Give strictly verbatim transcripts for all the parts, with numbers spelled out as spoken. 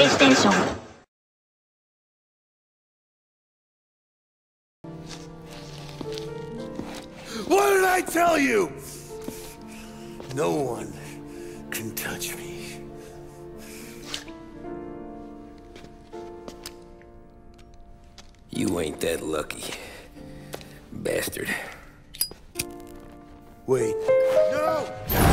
PlayStation. What did I tell you? No one can touch me. You ain't that lucky, bastard. Wait. No!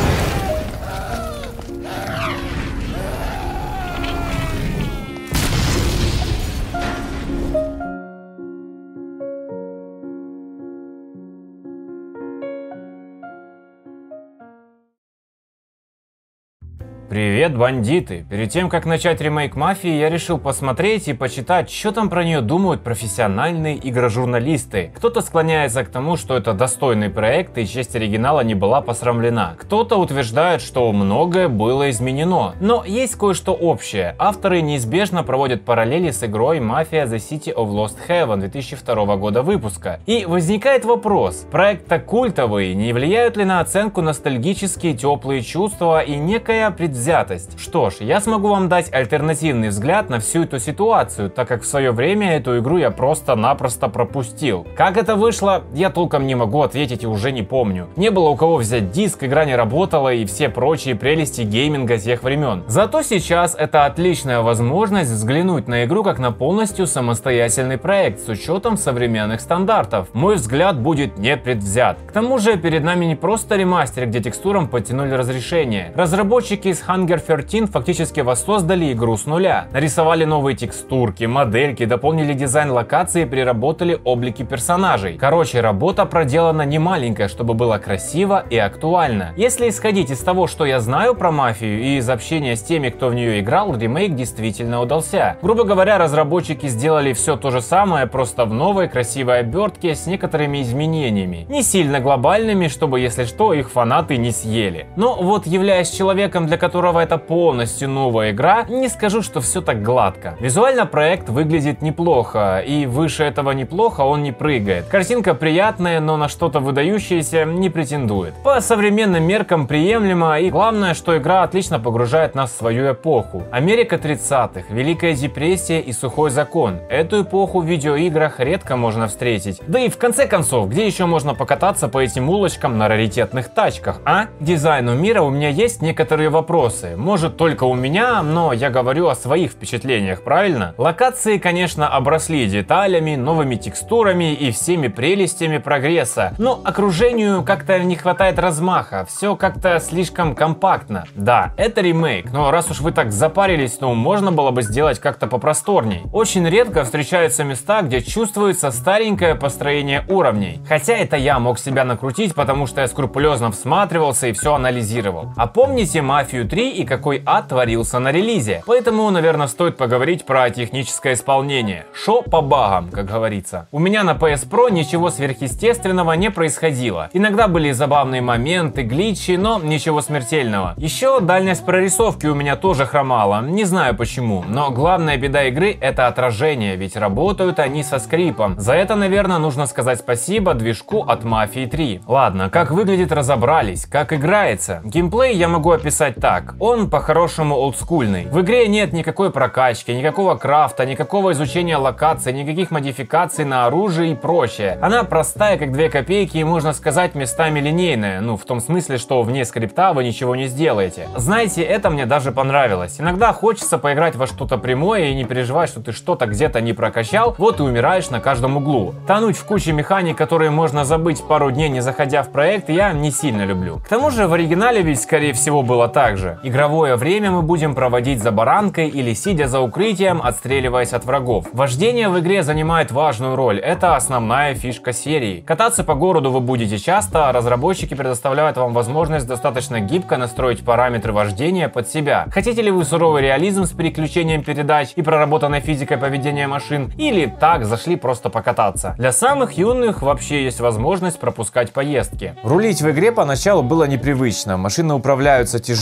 Привет, бандиты! Перед тем, как начать ремейк Мафии, я решил посмотреть и почитать, что там про нее думают профессиональные игрожурналисты. Кто-то склоняется к тому, что это достойный проект и честь оригинала не была посрамлена. Кто-то утверждает, что многое было изменено. Но есть кое-что общее. Авторы неизбежно проводят параллели с игрой Mafia: The City of Lost Heaven две тысячи второго года выпуска. И возникает вопрос, проект так культовый, не влияют ли на оценку ностальгические теплые чувства и некая предвзятость? Что ж, я смогу вам дать альтернативный взгляд на всю эту ситуацию, так как в свое время эту игру я просто-напросто пропустил. Как это вышло, я толком не могу ответить и уже не помню. Не было у кого взять диск, игра не работала и все прочие прелести гейминга тех времен. Зато сейчас это отличная возможность взглянуть на игру как на полностью самостоятельный проект с учетом современных стандартов. Мой взгляд будет непредвзят. К тому же перед нами не просто ремастер, где текстурам подтянули разрешение. Разработчики из Hunger тринадцать фактически воссоздали игру с нуля. Нарисовали новые текстурки, модельки, дополнили дизайн локации и переработали облики персонажей. Короче, работа проделана не маленькая, чтобы было красиво и актуально. Если исходить из того, что я знаю про Мафию и из общения с теми, кто в нее играл, ремейк действительно удался. Грубо говоря, разработчики сделали все то же самое, просто в новой красивой обертке с некоторыми изменениями. Не сильно глобальными, чтобы, если что, их фанаты не съели. Но вот, являясь человеком, для которого которого это полностью новая игра, не скажу, что все так гладко. Визуально проект выглядит неплохо, и выше этого неплохо он не прыгает. Картинка приятная, но на что-то выдающееся не претендует. По современным меркам приемлемо, и главное, что игра отлично погружает нас в свою эпоху. Америка тридцатых, Великая депрессия и сухой закон. Эту эпоху в видеоиграх редко можно встретить. Да и в конце концов, где еще можно покататься по этим улочкам на раритетных тачках, а? К дизайну мира у меня есть некоторые вопросы. Может, только у меня, но я говорю о своих впечатлениях, правильно? Локации, конечно, обросли деталями, новыми текстурами и всеми прелестями прогресса, но окружению как-то не хватает размаха, все как-то слишком компактно. Да, это ремейк, но раз уж вы так запарились, то можно было бы сделать как-то попросторней. Очень редко встречаются места, где чувствуется старенькое построение уровней. Хотя это я мог себя накрутить, потому что я скрупулезно всматривался и все анализировал. А помните Мафию три и какой ад творился на релизе? Поэтому, наверное, стоит поговорить про техническое исполнение. Шо по багам, как говорится. У меня на пи эс про ничего сверхъестественного не происходило. Иногда были забавные моменты, гличи, но ничего смертельного. Еще дальность прорисовки у меня тоже хромала. Не знаю почему, но главная беда игры — это отражение, ведь работают они со скрипом. За это, наверное, нужно сказать спасибо движку от Мафии три. Ладно, как выглядит, разобрались. Как играется? Геймплей я могу описать так. Он по-хорошему олдскульный. В игре нет никакой прокачки, никакого крафта, никакого изучения локаций, никаких модификаций на оружие и прочее. Она простая, как две копейки, и, можно сказать, местами линейная. Ну, в том смысле, что вне скрипта вы ничего не сделаете. Знаете, это мне даже понравилось. Иногда хочется поиграть во что-то прямое и не переживать, что ты что-то где-то не прокачал, вот и умираешь на каждом углу. Тонуть в куче механик, которые можно забыть пару дней, не заходя в проект, я не сильно люблю. К тому же в оригинале ведь, скорее всего, было так же. Игровое время мы будем проводить за баранкой или сидя за укрытием, отстреливаясь от врагов. Вождение в игре занимает важную роль, это основная фишка серии. Кататься по городу вы будете часто, а разработчики предоставляют вам возможность достаточно гибко настроить параметры вождения под себя. Хотите ли вы суровый реализм с переключением передач и проработанной физикой поведения машин, или так зашли просто покататься? Для самых юных вообще есть возможность пропускать поездки. Рулить в игре поначалу было непривычно, машины управляются тяжело,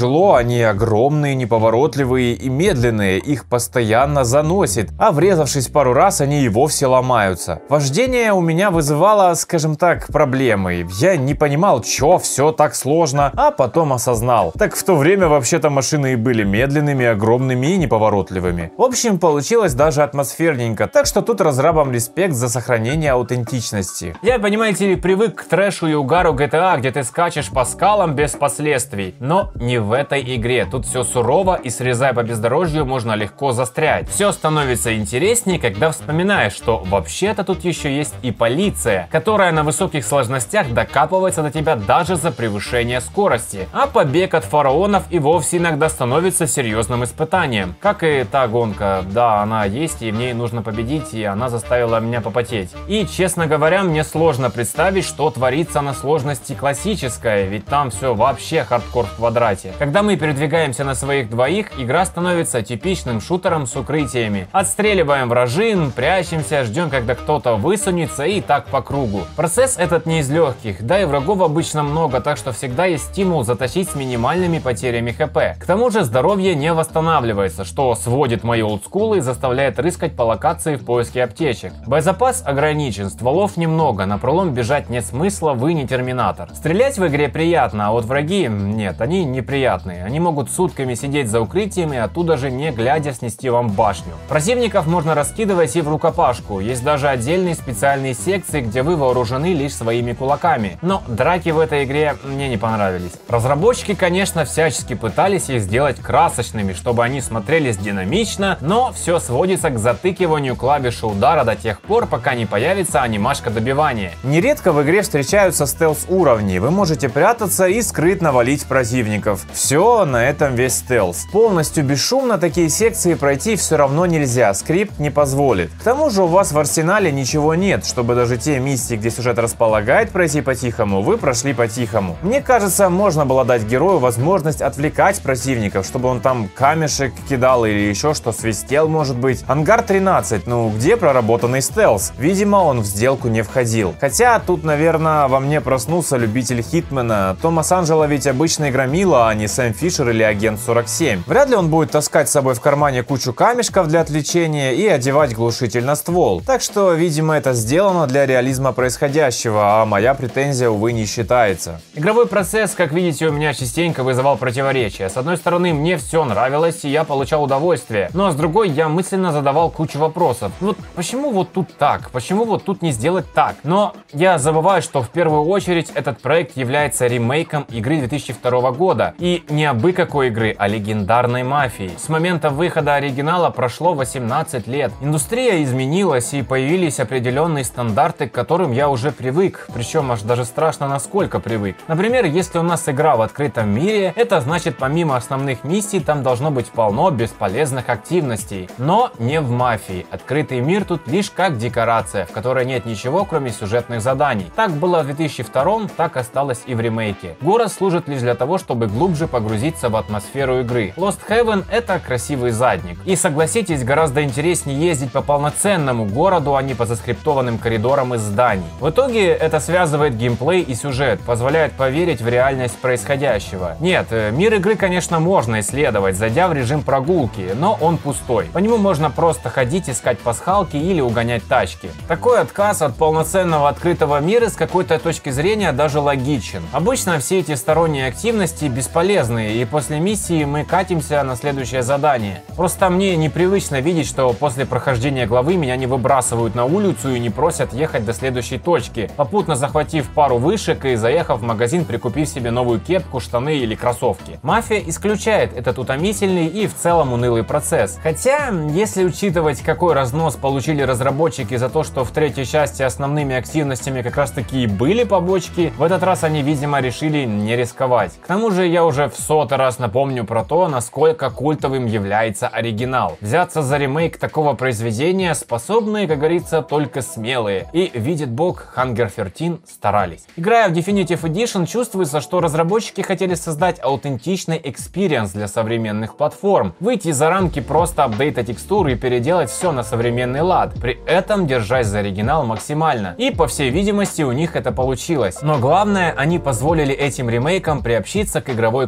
они огромные, неповоротливые и медленные, их постоянно заносит, а врезавшись пару раз, они и вовсе ломаются. Вождение у меня вызывало, скажем так, проблемы. Я не понимал, чё все так сложно, а потом осознал. Так в то время вообще-то машины и были медленными, огромными и неповоротливыми. В общем, получилось даже атмосферненько, так что тут разрабам респект за сохранение аутентичности. Я, понимаете ли, привык к трэшу и угару джи ти эй, где ты скачешь по скалам без последствий. Но не в этой игре. Тут все сурово, и срезая по бездорожью можно легко застрять. Все становится интереснее, когда вспоминаешь, что вообще-то тут еще есть и полиция, которая на высоких сложностях докапывается до тебя даже за превышение скорости. А побег от фараонов и вовсе иногда становится серьезным испытанием. Как и та гонка. Да, она есть, и в ней нужно победить, и она заставила меня попотеть. И, честно говоря, мне сложно представить, что творится на сложности классическая, ведь там все вообще хардкор в квадрате. Когда мы передвигаемся на своих двоих, игра становится типичным шутером с укрытиями. Отстреливаем вражин, прячемся, ждем, когда кто-то высунется, и так по кругу. Процесс этот не из легких, да и врагов обычно много, так что всегда есть стимул затащить с минимальными потерями хп. К тому же здоровье не восстанавливается, что сводит мои олдскулы и заставляет рыскать по локации в поиске аптечек. Боезапас ограничен, стволов немного, на пролом бежать нет смысла, вы не терминатор. Стрелять в игре приятно, а вот враги, нет, они неприятные. Они могут сутками сидеть за укрытием и оттуда же не глядя снести вам башню. Противников можно раскидывать и в рукопашку, есть даже отдельные специальные секции, где вы вооружены лишь своими кулаками. Но драки в этой игре мне не понравились. Разработчики, конечно, всячески пытались их сделать красочными, чтобы они смотрелись динамично, но все сводится к затыкиванию клавиши удара до тех пор, пока не появится анимашка добивания. Нередко в игре встречаются стелс-уровни, вы можете прятаться и скрытно валить противников. Все, на этом весь стелс. Полностью бесшумно такие секции пройти все равно нельзя, скрипт не позволит. К тому же у вас в арсенале ничего нет, чтобы даже те миссии, где сюжет располагает пройти по-тихому, вы прошли по-тихому. Мне кажется, можно было дать герою возможность отвлекать противников, чтобы он там камешек кидал или еще что, свистел, может быть. Ангар тринадцать, ну где проработанный стелс? Видимо, он в сделку не входил. Хотя тут, наверное, во мне проснулся любитель Хитмена. Томас Анджело ведь обычный громила, а не Сэм Фишер или Агент сорок семь. Вряд ли он будет таскать с собой в кармане кучу камешков для отвлечения и одевать глушитель на ствол. Так что, видимо, это сделано для реализма происходящего, а моя претензия, увы, не считается. Игровой процесс, как видите, у меня частенько вызывал противоречия. С одной стороны, мне все нравилось, и я получал удовольствие. Но с другой, я мысленно задавал кучу вопросов. Вот почему вот тут так? Почему вот тут не сделать так? Но я забываю, что в первую очередь этот проект является ремейком игры две тысячи второго года. И не абы какой игры, а легендарной Мафии. С момента выхода оригинала прошло восемнадцать лет. Индустрия изменилась, и появились определенные стандарты, к которым я уже привык. Причем аж даже страшно, насколько привык. Например, если у нас игра в открытом мире, это значит, помимо основных миссий, там должно быть полно бесполезных активностей. Но не в Мафии. Открытый мир тут лишь как декорация, в которой нет ничего, кроме сюжетных заданий. Так было в две тысячи втором, так осталось и в ремейке. Город служит лишь для того, чтобы глубже погрузиться в атмосферу игры. Lost Heaven — это красивый задник. И согласитесь, гораздо интереснее ездить по полноценному городу, а не по заскриптованным коридорам из зданий. В итоге это связывает геймплей и сюжет, позволяет поверить в реальность происходящего. Нет, мир игры, конечно, можно исследовать, зайдя в режим прогулки, но он пустой. По нему можно просто ходить, искать пасхалки или угонять тачки. Такой отказ от полноценного открытого мира с какой-то точки зрения даже логичен. Обычно все эти сторонние активности бесполезны, и после миссии мы катимся на следующее задание. Просто мне непривычно видеть, что после прохождения главы меня не выбрасывают на улицу и не просят ехать до следующей точки, попутно захватив пару вышек и заехав в магазин, прикупив себе новую кепку, штаны или кроссовки. Мафия исключает этот утомительный и в целом унылый процесс. Хотя, если учитывать, какой разнос получили разработчики за то, что в третьей части основными активностями как раз таки и были побочки, в этот раз они, видимо, решили не рисковать. К тому же я уже в сотый раз напомню про то, насколько культовым является оригинал. Взяться за ремейк такого произведения способны, как говорится, только смелые. И, видит бог, Hunger тринадцать старались. Играя в Definitive Edition, чувствуется, что разработчики хотели создать аутентичный экспириенс для современных платформ, выйти за рамки просто апдейта текстуры и переделать все на современный лад, при этом держась за оригинал максимально. И, по всей видимости, у них это получилось. Но главное, они позволили этим ремейкам приобщиться к игровой классике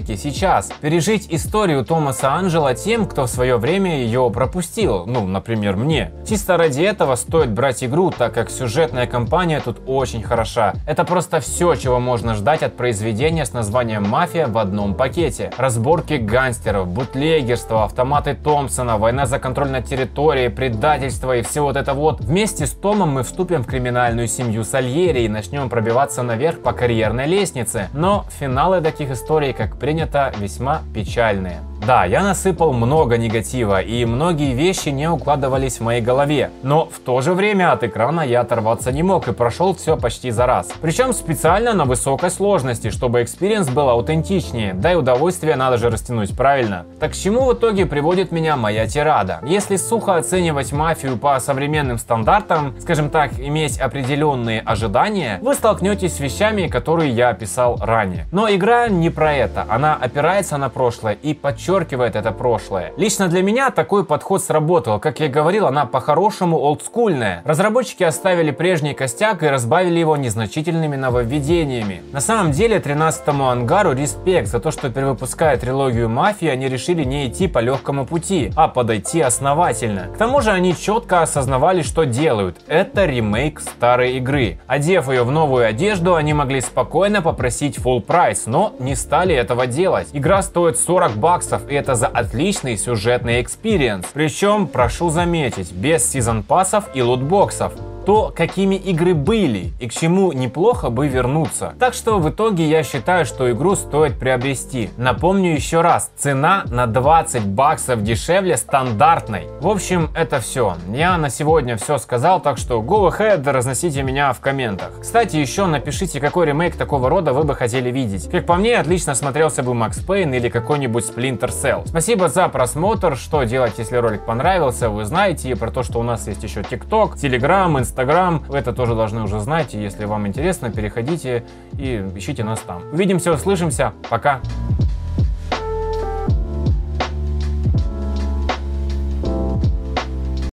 таки сейчас. Пережить историю Томаса Анджела тем, кто в свое время ее пропустил, ну, например, мне. Чисто ради этого стоит брать игру, так как сюжетная кампания тут очень хороша. Это просто все, чего можно ждать от произведения с названием «Мафия» в одном пакете. Разборки гангстеров, бутлегерство, автоматы Томпсона, война за контроль над территорией, предательство и все вот это вот. Вместе с Томом мы вступим в криминальную семью Сальери и начнем пробиваться наверх по карьерной лестнице. Но финалы таких историй, как принято, весьма печальные. Да, я насыпал много негатива, и многие вещи не укладывались в моей голове, но в то же время от экрана я оторваться не мог и прошел все почти за раз. Причем специально на высокой сложности, чтобы экспириенс был аутентичнее, да и удовольствие надо же растянуть, правильно? Так к чему в итоге приводит меня моя тирада? Если сухо оценивать мафию по современным стандартам, скажем так, иметь определенные ожидания, вы столкнетесь с вещами, которые я описал ранее. Но игра не про это, она опирается на прошлое и подчеркивает подчеркивает это прошлое. Лично для меня такой подход сработал. Как я говорил, она по-хорошему олдскульная. Разработчики оставили прежний костяк и разбавили его незначительными нововведениями. На самом деле тринадцатому ангару респект за то, что перевыпуская трилогию Мафии, они решили не идти по легкому пути, а подойти основательно. К тому же они четко осознавали, что делают. Это ремейк старой игры. Одев ее в новую одежду, они могли спокойно попросить full прайс, но не стали этого делать. Игра стоит сорок баксов, и это за отличный сюжетный экспириенс. Причем, прошу заметить, без сезон-пассов и лутбоксов. То, какими игры были и к чему неплохо бы вернуться. Так что в итоге я считаю, что игру стоит приобрести. Напомню еще раз, цена на двадцать баксов дешевле стандартной. В общем, это все. Я на сегодня все сказал, так что go ahead, разносите меня в комментах. Кстати, еще напишите, какой ремейк такого рода вы бы хотели видеть. Как по мне, отлично смотрелся бы Max Payne или какой-нибудь Splinter Cell. Спасибо за просмотр. Что делать, если ролик понравился, вы знаете. И про то, что у нас есть еще TikTok, Telegram, Instagram. Вы это тоже должны уже знать, и если вам интересно, переходите и ищите нас там. Увидимся, услышимся, пока!